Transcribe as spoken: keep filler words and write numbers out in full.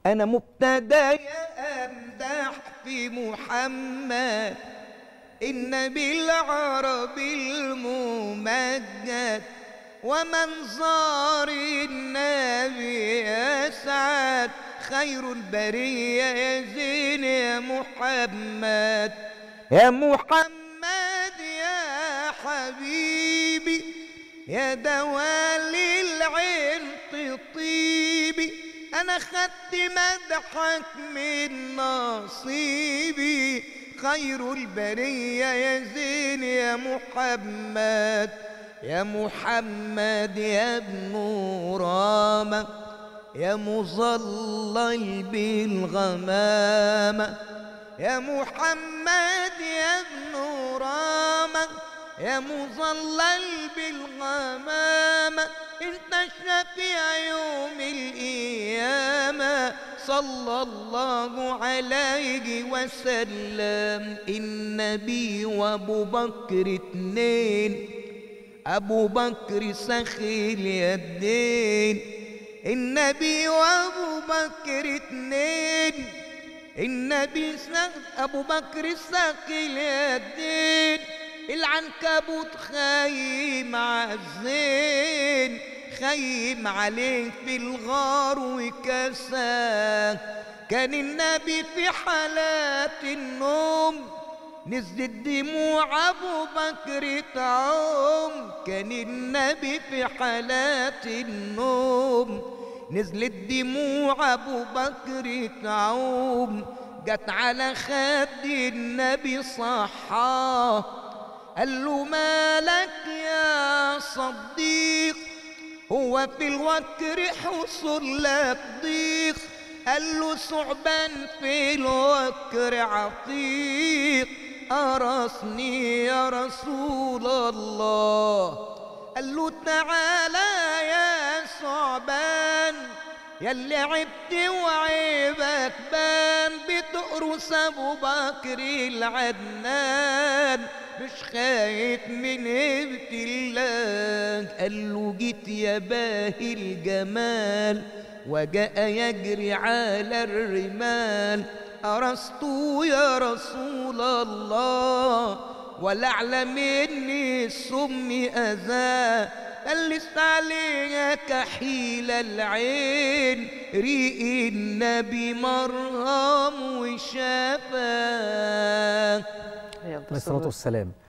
أنا مبتدى أمدح في محمد النبي العربي الممجد، ومنظر النبي أسعد، خير البرية يا زين يا محمد. يا محمد يا حبيبي يا دوال العين تطيبي، أنا خدت مدحك من نصيبي، خير البرية يا زين يا محمد. يا محمد يا ابن رامة يا مظلل بالغمامة، يا محمد يا ابن رامة يا مظلل بالغمامة، انت الشفيع يوم القيامة، صلى الله عليه وسلم. النبي وابو بكر اتنين، ابو بكر سخي اليدين، النبي وابو بكر اتنين، النبي سخ ابو بكر سخي اليدين، العنكبوت خايم عالزين، خايم عليه في الغار وكساه. كان النبي في حالات النوم نزلت دموع ابو بكر تعوم، كان النبي في حالات النوم نزلت دموع ابو بكر تعوم، جت على خد النبي صحاه، قال له مالك يا صديق، هو في الوكر حصل لك ضيق، قال له ثعبان في الوكر عتيق، أرسني يا رسول الله. قال له تعالى يا ثعبان ياللي عبت وعيبك بان، بتقرص ابو بكر العدنان، مش خايف من هبة الله. قال له جيت يا باهي الجمال وجاء يجري على الرمال، أرست يا رسول الله ولا أعلم مني السم أذى، قال لست عليها كحيل العين، ريق النبي مرهم وشفاه. عليه الصلاة والسلام.